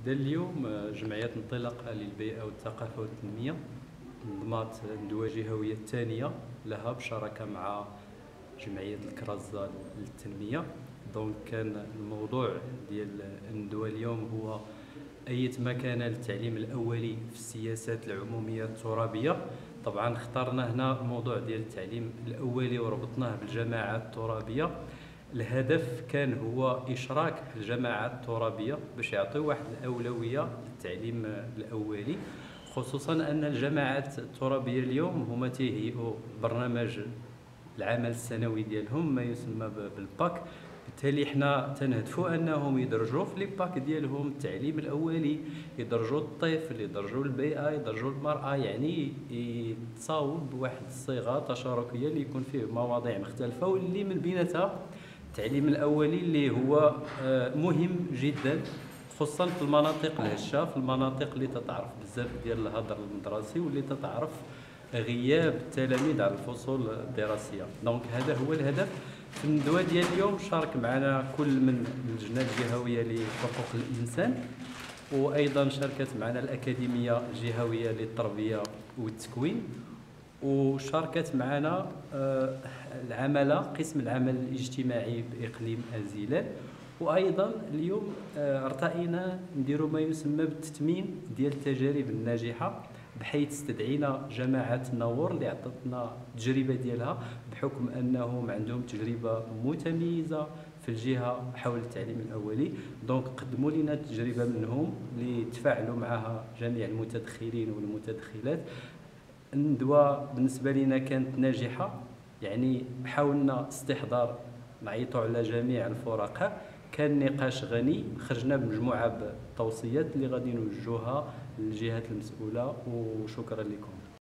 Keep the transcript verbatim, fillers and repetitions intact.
إذا اليوم آه، جمعية انطلاق للبيئة والثقافة والتنمية انضمت ندوة جهوية الثانية لها بشراكة مع جمعية الكرازة للتنمية. دونك كان الموضوع ديال الندوة اليوم هو أية مكانة للتعليم الأولي في السياسات العمومية الترابية. طبعا اخترنا هنا الموضوع ديال التعليم الأولي وربطناه بالجماعات الترابية. الهدف كان هو إشراك الجماعات الترابية باش يعطيو واحد الأولوية للتعليم الأولي، خصوصا أن الجماعات الترابية اليوم هما تيهيئوا برنامج العمل السنوي ديالهم ما يسمى بالباك. بالتالي حنا تنهدفوا انهم يدرجوا في لي باك ديالهم التعليم الاولي، يدرجوا الطفل، يدرجوا البيئه، يدرجوا المراه، يعني يتصاوب بواحد الصيغه تشاركيه اللي يكون فيه مواضيع مختلفه واللي من بيناتها التعليم الاولي اللي هو مهم جدا، خصوصا في المناطق الهشه، في المناطق اللي تتعرف بزاف ديال الهدر المدرسي واللي تتعرف غياب التلاميذ على الفصول الدراسيه. دونك هذا هو الهدف. في الندوه ديال اليوم شارك معنا كل من اللجنه الجهويه لحقوق الانسان، وايضا شاركت معنا الاكاديميه الجهويه للتربيه والتكوين، وشاركت معنا العمله قسم العمل الاجتماعي باقليم الزلال. وايضا اليوم ارتئينا نديروا ما يسمى بالتثمين ديال التجارب الناجحه، بحيث استدعينا جماعة النور اللي عطتنا التجربة ديالها بحكم أنهم عندهم تجربة متميزة في الجهة حول التعليم الأولي. دونك قدموا لنا تجربة منهم اللي تفاعلوا معها جميع المتدخلين والمتدخلات. الندوة بالنسبة لنا كانت ناجحة، يعني حاولنا استحضار نعيطوا على جميع الفرقاء، كان نقاش غني، خرجنا بمجموعة بالتوصيات اللي غادي نوجهوها للجهات المسؤولة. وشكرا لكم.